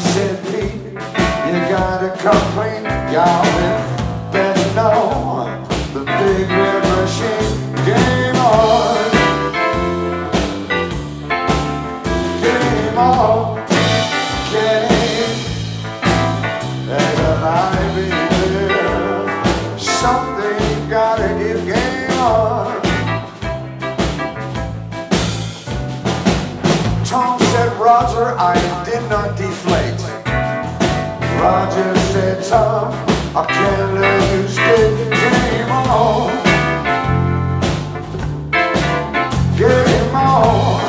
said, Pete, you gotta come clean. Y'all better know the big red machine. Game on. Game on. Game. There's a life in there. Something gotta give. Game on. Tom said, Roger, I did not deflate. Roger said, Tom, I can't let you skate. Game on. Game on.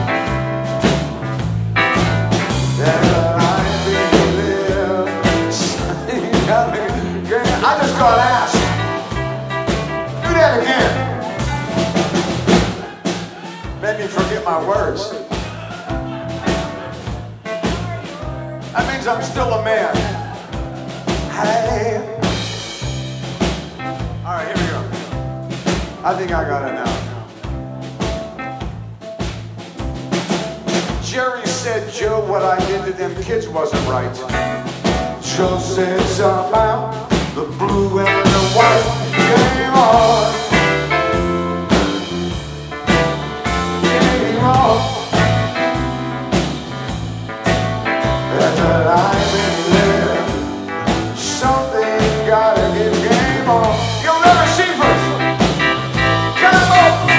There's a life we live. I just got asked. Do that again. Made me forget my words. That means I'm still a man. Hey. All right, here we go. I think I got it now. Jerry said, Joe, what I did to them kids wasn't right. Joe said, somehow, the blue and the white came on. Came on. There's a life in there. Something gotta give. Game on. You'll never see first. Come on.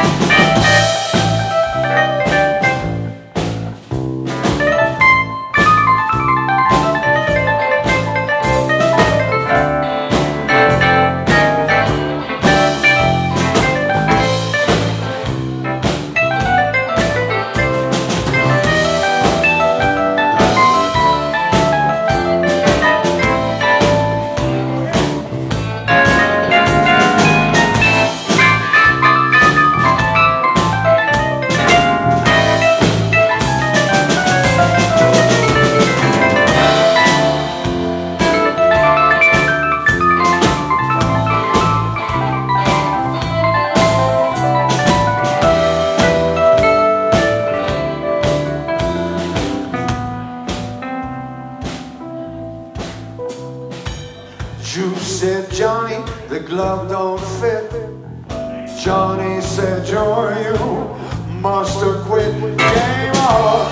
Juice said, Johnny, the glove don't fit. Johnny said, Joe, you must have quit. Game on.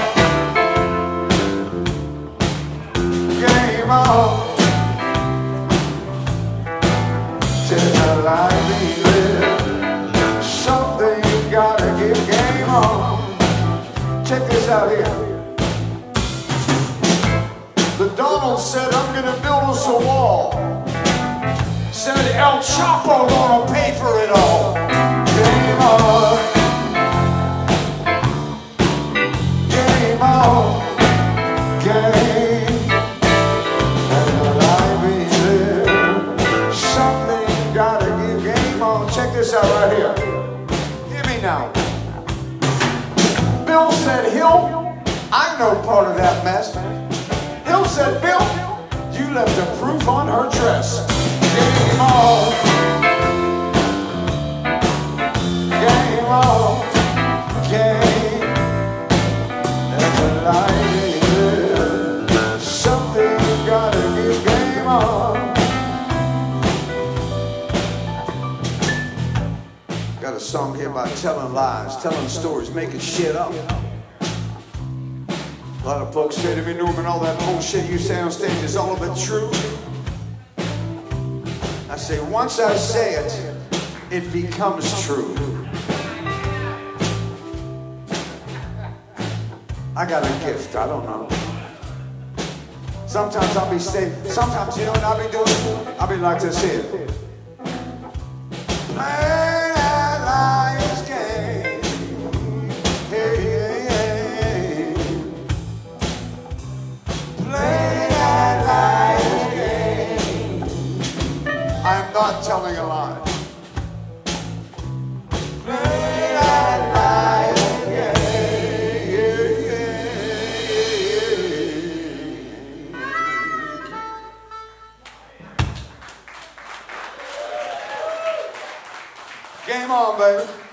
Game on. Till the life we live. Something gotta give. Game on. Check this out here. The Donald said, I'm gonna build us a wall. Said El Chapo gonna pay for it all. Game on. Game on. Game. And the life we live. Something gotta give. Game on. Check this out right here. Hear me now. Bill said, Hill, I'm no part of that mess. Hill said, Bill, you left a proof on her dress. Game on. Game on. Game. There's a life we live. Something gotta give. Game on. Got a song here about telling lies, telling stories, making shit up. A lot of folks say to me, Norman, all that bullshit you say on stage, is all of it true? I say, once I say it, it becomes true. I got a gift, I don't know. Sometimes I'll be saying, sometimes you know what I'll be doing? I'll be like this here. Play that liar's game. Hey, hey, hey. Play that liar's game. I'm not telling a lie. Play that liar's game. Game on, baby.